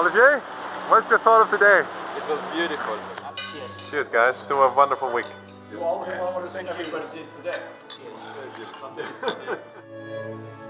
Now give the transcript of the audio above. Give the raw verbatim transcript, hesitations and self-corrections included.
Olivier, what's your thought of the day? It was beautiful. Cheers. Cheers guys, to a wonderful week. Do all the kilometers everybody did today. Yes.